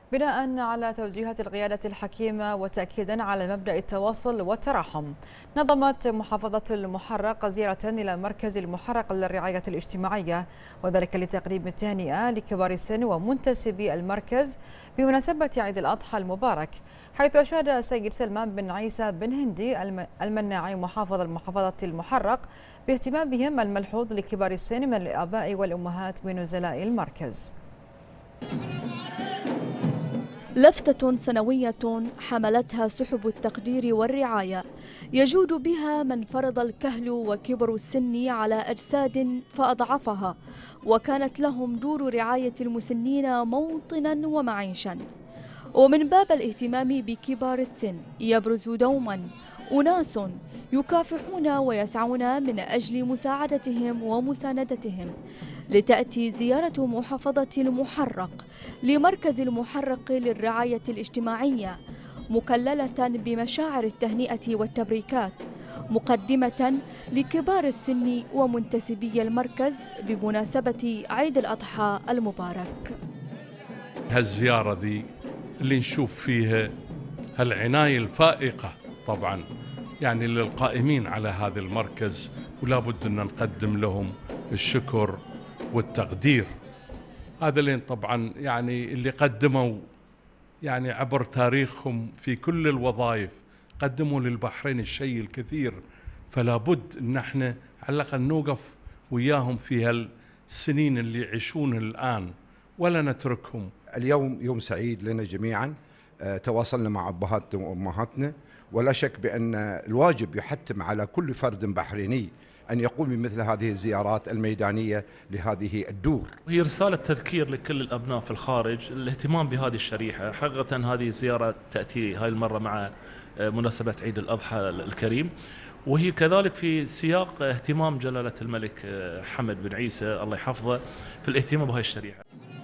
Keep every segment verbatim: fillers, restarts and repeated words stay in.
بناء على توجيهات القيادة الحكيمة وتأكيدا على مبدأ التواصل والتراحم، نظمت محافظة المحرق زيارة إلى مركز المحرق للرعاية الاجتماعية، وذلك لتقديم التهنئة لكبار السن ومنتسبي المركز بمناسبة عيد الأضحى المبارك، حيث أشاد السيد سلمان بن عيسى بن هندي المناعي محافظ محافظة المحرق باهتمامهم الملحوظ لكبار السن من الآباء والأمهات بنزلاء المركز. لفتة سنوية حملتها سحب التقدير والرعاية يجود بها من فرض الكهل وكبر السن على أجساد فأضعفها، وكانت لهم دور رعاية المسنين موطنا ومعيشا. ومن باب الاهتمام بكبار السن يبرز دوما أناس يكافحون ويسعون من أجل مساعدتهم ومساندتهم، لتأتي زيارة محافظة المحرق لمركز المحرق للرعاية الاجتماعية مكللة بمشاعر التهنئة والتبريكات، مقدمة لكبار السن ومنتسبي المركز بمناسبة عيد الأضحى المبارك. هالزيارة ذي اللي نشوف فيها هالعناية الفائقة طبعا يعني للقائمين على هذا المركز، ولا بد أن نقدم لهم الشكر والتقدير. هذا اللي طبعا يعني اللي قدموا يعني عبر تاريخهم في كل الوظائف، قدموا للبحرين الشيء الكثير، فلا بد ان احنا على الاقل نوقف وياهم في هالسنين اللي يعيشون الان ولا نتركهم. اليوم يوم سعيد لنا جميعا، تواصلنا مع ابهاتنا وامهاتنا، ولا شك بان الواجب يحتم على كل فرد بحريني أن يقوم بمثل هذه الزيارات الميدانية لهذه الدور. هي رسالة تذكير لكل الأبناء في الخارج الاهتمام بهذه الشريحة. حقيقة هذه الزيارة تأتي هاي المرة مع مناسبة عيد الأضحى الكريم، وهي كذلك في سياق اهتمام جلالة الملك حمد بن عيسى الله يحفظه في الاهتمام بهذه الشريحة.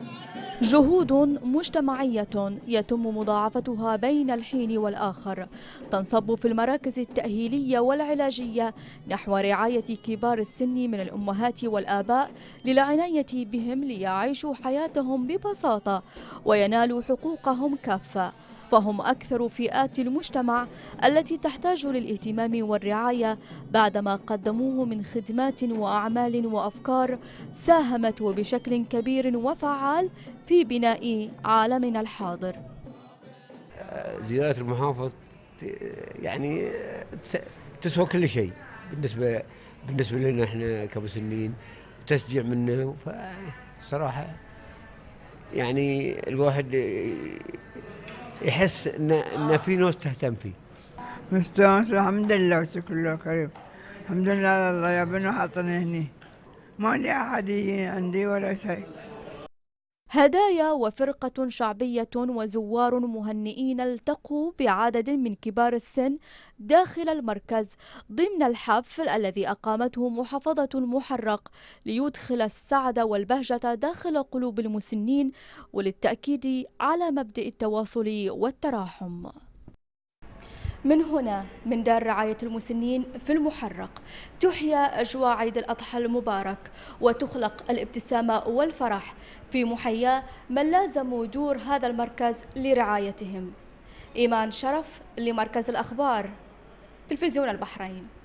جهود مجتمعية يتم مضاعفتها بين الحين والآخر تنصب في المراكز التأهيلية والعلاجية نحو رعاية كبار السن من الأمهات والآباء للعناية بهم ليعيشوا حياتهم ببساطة وينالوا حقوقهم كافة، فهم أكثر فئات المجتمع التي تحتاج للاهتمام والرعاية بعدما قدموه من خدمات وأعمال وأفكار ساهمت وبشكل كبير وفعال في بناء عالمنا الحاضر. زيارة المحافظ يعني تسوى كل شيء بالنسبة بالنسبة لنا احنا كمسنين، تشجيع منه، فصراحة يعني الواحد يحس ان ان في ناس تهتم فيه. مستانس الحمد لله كله كريم، الحمد لله الله يا بنو حطني هني، ما لي احد يجي عندي ولا شيء. هدايا وفرقة شعبية وزوار مهنئين التقوا بعدد من كبار السن داخل المركز ضمن الحفل الذي أقامته محافظة المحرق ليدخل السعد والبهجة داخل قلوب المسنين وللتأكيد على مبدأ التواصل والتراحم. من هنا من دار رعاية المسنين في المحرق تحيا أجواء عيد الأضحى المبارك وتخلق الابتسامة والفرح في محيا من لازموا دور هذا المركز لرعايتهم. إيمان شرف لمركز الأخبار، تلفزيون البحرين.